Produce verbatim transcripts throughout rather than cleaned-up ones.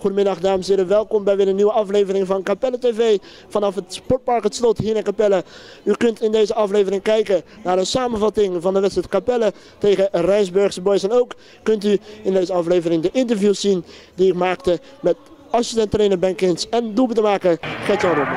Goedemiddag dames en heren, welkom bij weer een nieuwe aflevering van Capelle T V vanaf het Sportpark Het Slot hier in Capelle. U kunt in deze aflevering kijken naar een samenvatting van de wedstrijd Capelle tegen Rijnsburgse Boys. En ook kunt u in deze aflevering de interviews zien die ik maakte met assistent trainer Ben Kins en doelpuntenmaker Gert-Jan Robben.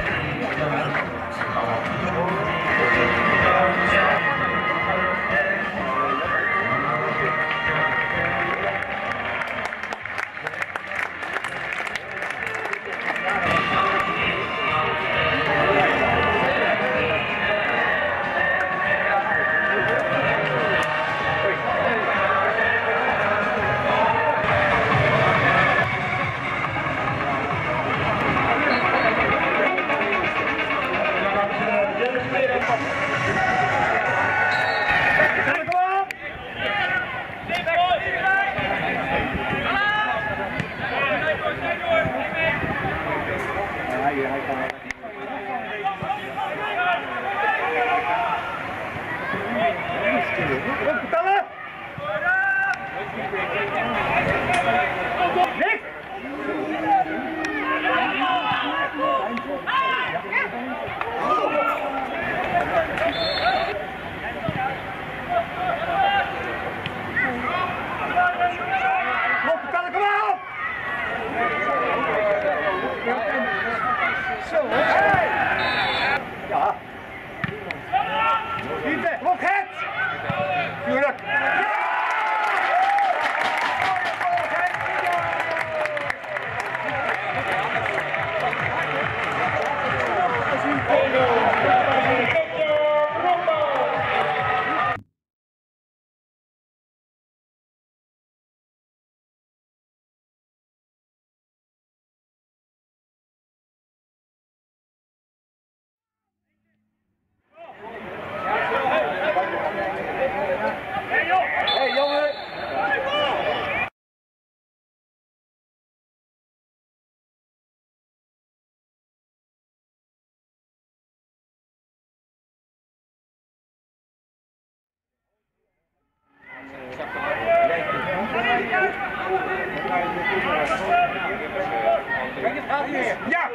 Ja!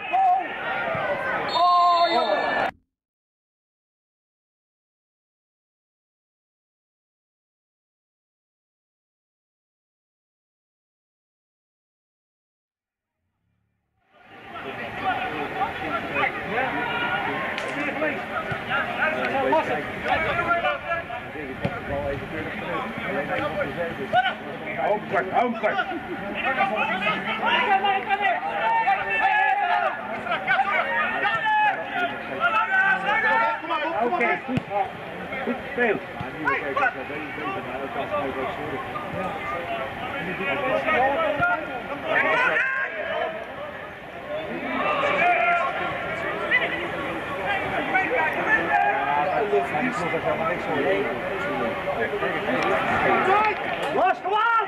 Oh, jongen! Hoogkort, hoogkort! Oké, goed. Goed gespeeld. Los, kom aan!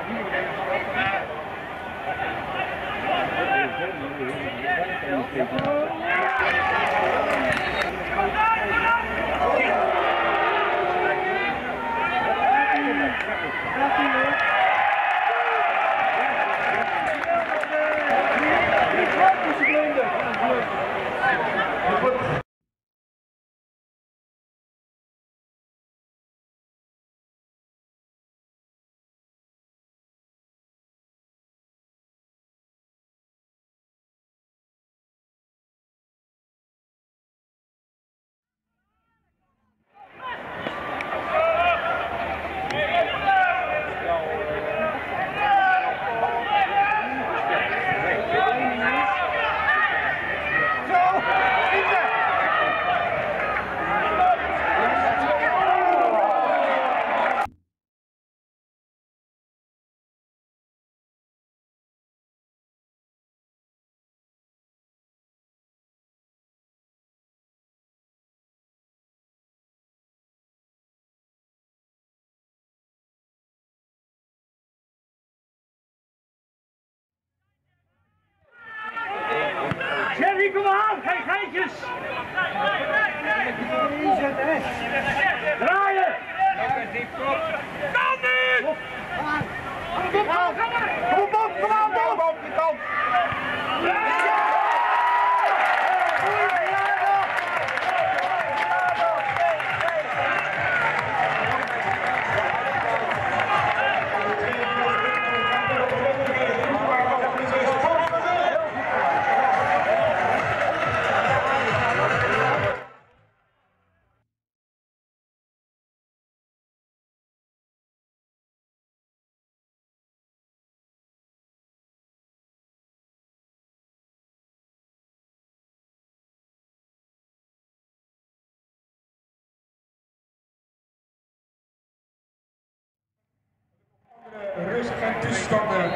Jerry, kom aan! Geen geitjes! Draaien! Kan niet! Kom op, kom op, kom op! spelers en tussenstanden.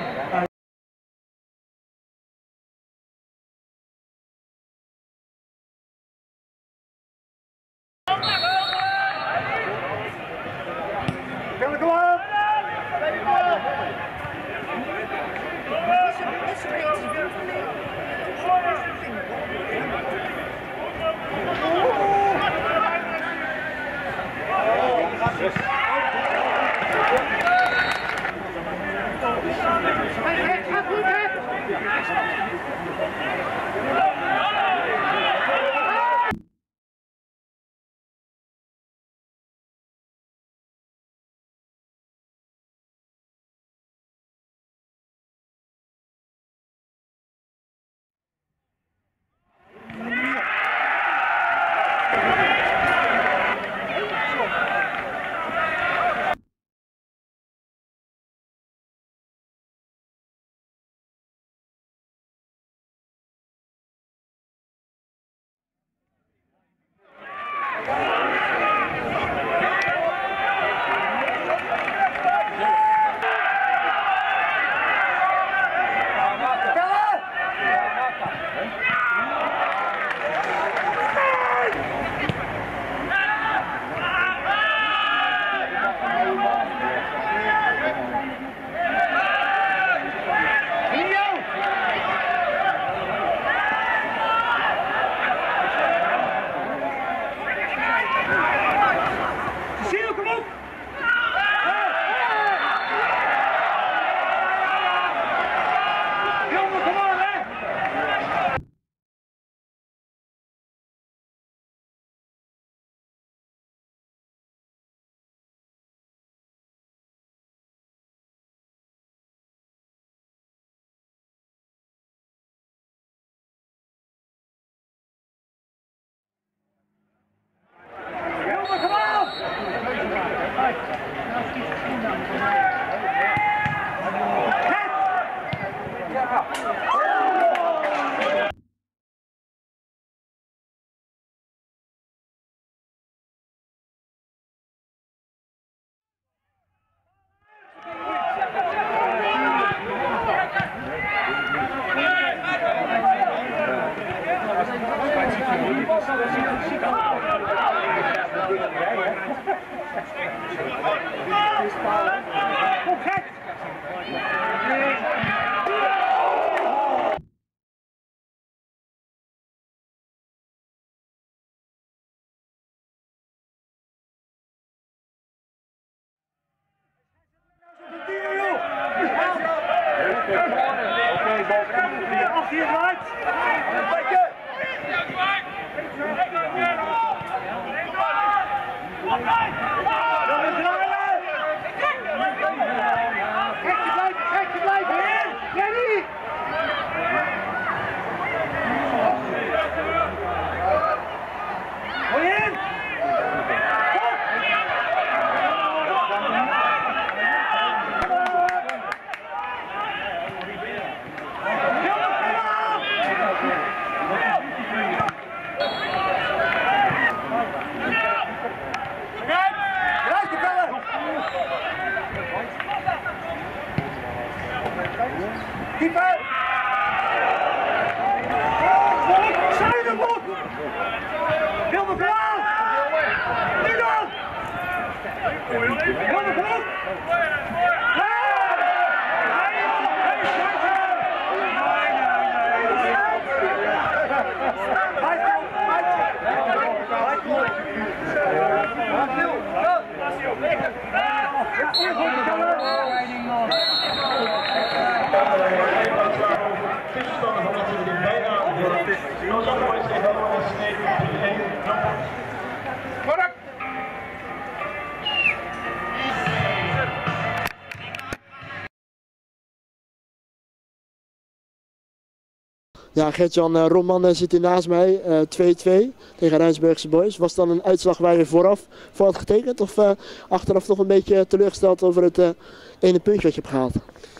Ja, Gert-Jan, uh, Roman uh, zit hier naast mij, twee twee uh, tegen Rijnsburgse Boys. Was dan een uitslag waar je vooraf voor had getekend of uh, achteraf toch een beetje teleurgesteld over het uh, ene puntje wat je hebt gehaald?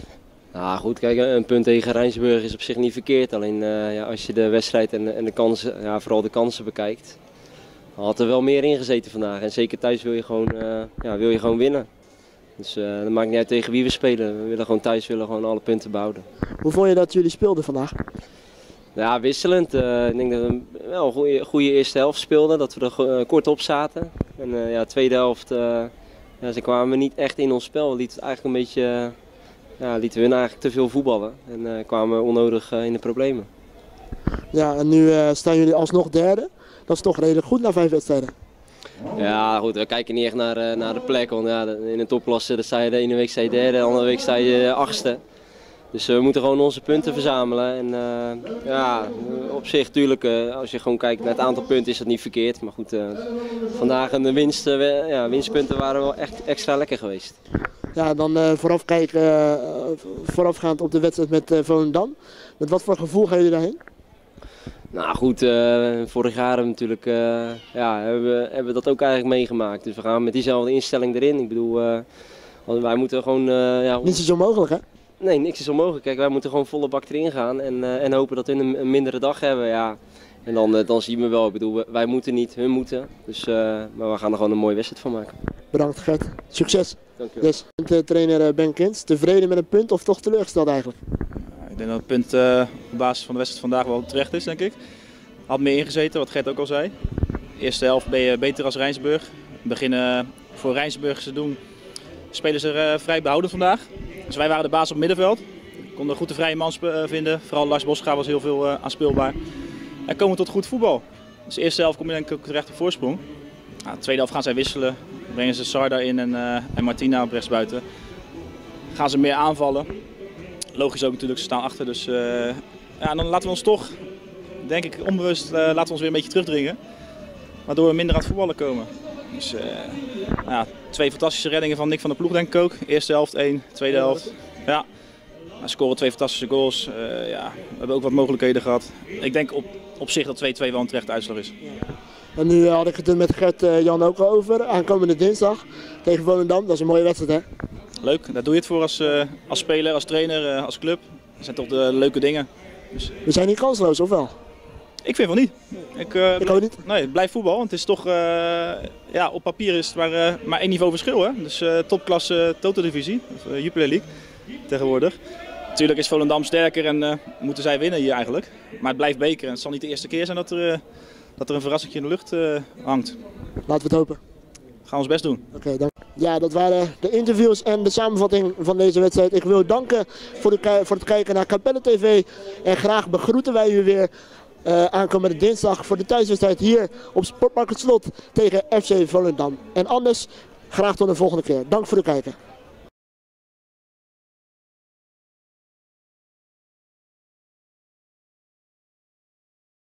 Nou goed, kijk, een punt tegen Rijnsburg is op zich niet verkeerd. Alleen uh, ja, als je de wedstrijd en, en de kansen, ja, vooral de kansen bekijkt, had er wel meer in gezeten vandaag. En zeker thuis wil je gewoon, uh, ja, wil je gewoon winnen. Dus uh, dat maakt niet uit tegen wie we spelen. We willen gewoon thuis willen gewoon alle punten behouden. Hoe vond je dat jullie speelden vandaag? Ja, wisselend. Uh, ik denk dat we wel een goede, goede eerste helft speelden, dat we er uh, kort op zaten. En uh, ja, de tweede helft, uh, ja, ze kwamen niet echt in ons spel. We lieten het eigenlijk een beetje, uh, ja, lieten hun eigenlijk te veel voetballen en uh, kwamen onnodig uh, in de problemen. Ja, en nu uh, staan jullie alsnog derde. Dat is toch redelijk goed na vijf wedstrijden. Ja, goed, we kijken niet echt naar, uh, naar de plek, want ja, in de topklasse sta je de ene week sta je derde, de andere week sta je achtste. Dus we moeten gewoon onze punten verzamelen. En uh, ja, op zich natuurlijk, uh, als je gewoon kijkt naar het aantal punten is dat niet verkeerd. Maar goed, uh, vandaag de winst, uh, ja, winstpunten waren wel echt extra lekker geweest. Ja, dan uh, vooraf kijken, uh, voorafgaand op de wedstrijd met uh, Volendam. Met wat voor gevoel gaan jullie daarheen? Nou goed, uh, vorig jaar hebben we natuurlijk, uh, ja, hebben, we, hebben we dat ook eigenlijk meegemaakt. Dus we gaan met diezelfde instelling erin. Ik bedoel, uh, wij moeten gewoon... Uh, ja, Niets is onmogelijk, hè? Nee, niks is onmogelijk. Kijk, wij moeten gewoon volle bak erin gaan en, uh, en hopen dat hun een, een mindere dag hebben. Ja. En dan, uh, dan zien we wel, ik bedoel, wij moeten niet, hun moeten. Dus, uh, maar we gaan er gewoon een mooie wedstrijd van maken. Bedankt Gert, succes. Dank je wel. Yes. De trainer Ben Kins, tevreden met een punt of toch teleurgesteld eigenlijk? Ik denk dat het punt uh, op basis van de wedstrijd vandaag wel terecht is, denk ik. Had meer ingezeten, wat Gert ook al zei. De eerste helft ben je beter als Rijnsburg. We beginnen voor Rijnsburg te doen. Spelen ze er uh, vrij behouden vandaag. Dus wij waren de baas op het middenveld. We konden goed de vrije man vinden. Vooral Lars Bosga was heel veel uh, aanspeelbaar. En komen tot goed voetbal. Dus de eerste helft kom je denk ik ook terecht op voorsprong. Nou, de tweede helft gaan zij wisselen. Brengen ze Sarda in en, uh, en Martina op rechtsbuiten. Gaan ze meer aanvallen. Logisch ook natuurlijk, ze staan achter. Dus uh, ja, dan laten we ons toch, denk ik onbewust, uh, laten we ons weer een beetje terugdringen. Waardoor we minder aan het voetballen komen. Dus, uh, ja, twee fantastische reddingen van Nick van der Ploeg denk ik ook. Eerste helft één, tweede helft. Ja. We scoren twee fantastische goals. Uh, ja. We hebben ook wat mogelijkheden gehad. Ik denk op, op zich dat twee twee wel een terechte uitslag is. En nu had ik het er met Gert uh, Jan ook al over. Aankomende dinsdag tegen Volendam. Dat is een mooie wedstrijd, hè? Leuk, daar doe je het voor als, uh, als speler, als trainer, uh, als club. Dat zijn toch de leuke dingen. Dus... We zijn niet kansloos, of wel? Ik vind van niet. Ik, uh, ik ook niet. Nee, het blijft voetbal. Het is toch, uh, ja, op papier is het maar, uh, maar één niveau verschil. Hè? Dus uh, topklasse uh, Toto-divisie, of uh, Jupiler League tegenwoordig. Natuurlijk is Volendam sterker en uh, moeten zij winnen hier eigenlijk. Maar het blijft beker en het zal niet de eerste keer zijn dat er, uh, dat er een verrassing in de lucht uh, hangt. Laten we het hopen. We gaan ons best doen. Oké, okay, dank. Ja, dat waren de interviews en de samenvatting van deze wedstrijd. Ik wil danken voor, de, voor het kijken naar Capelle T V. En graag begroeten wij u weer uh, aankomende dinsdag voor de thuiswedstrijd hier op Sportpark Het Slot tegen F C Volendam. En anders, graag tot de volgende keer. Dank voor het kijken.